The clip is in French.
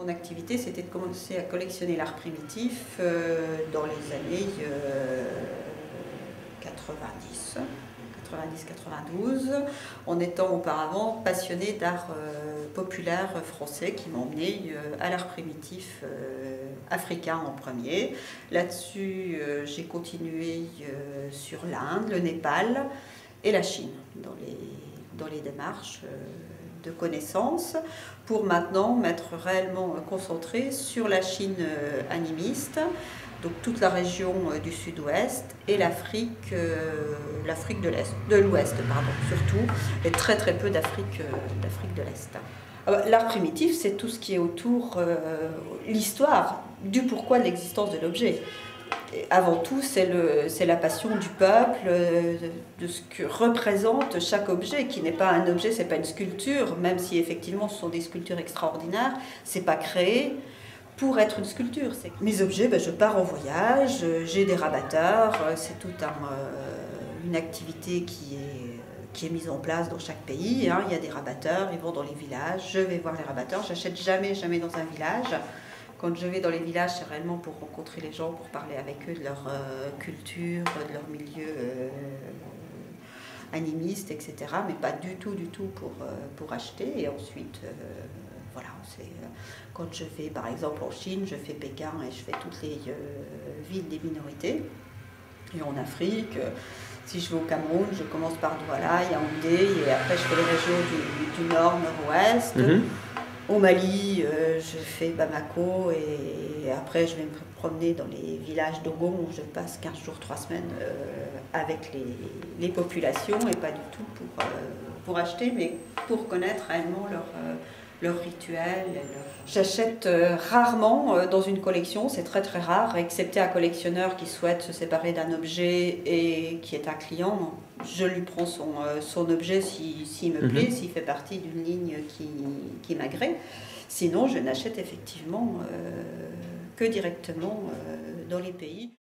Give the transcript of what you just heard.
Mon activité, c'était de commencer à collectionner l'art primitif dans les années 90, 90-92, en étant auparavant passionnée d'art populaire français qui m'emmenait à l'art primitif africain en premier. Là-dessus, j'ai continué sur l'Inde, le Népal et la Chine dans les démarches de connaissances, pour maintenant m'être réellement concentrée sur la Chine animiste, donc toute la région du sud-ouest et l'Afrique de l'ouest, surtout, et très très peu d'Afrique de l'Est. L'art primitif, c'est tout ce qui est autour, l'histoire du pourquoi de l'existence de l'objet. Avant tout, c'est la passion du peuple, de ce que représente chaque objet, qui n'est pas un objet, c'est pas une sculpture, même si effectivement ce sont des sculptures extraordinaires, c'est pas créé pour être une sculpture. Mes objets, je pars en voyage, j'ai des rabatteurs, c'est toute une activité qui est mise en place dans chaque pays. Il y a des rabatteurs, ils vont dans les villages, je vais voir les rabatteurs, j'achète jamais dans un village. Quand je vais dans les villages, c'est réellement pour rencontrer les gens, pour parler avec eux de leur culture, de leur milieu animiste, etc. Mais pas du tout pour acheter. Et ensuite, voilà, quand je vais par exemple en Chine, je fais Pékin et je fais toutes les villes des minorités. Et en Afrique, si je vais au Cameroun, je commence par Douala, Yaoundé, et après je fais les régions du nord, nord-ouest. Au Mali, je fais Bamako, et après je vais me promener dans les villages d'Ogon où je passe 15 jours, 3 semaines avec les populations, et pas du tout pour acheter, mais pour connaître réellement leur rituel. J'achète rarement dans une collection, c'est très très rare, excepté un collectionneur qui souhaite se séparer d'un objet et qui est un client. Je lui prends son objet s'il me plaît, s'il fait partie d'une ligne qui m'agrée. Sinon, je n'achète effectivement que directement dans les pays.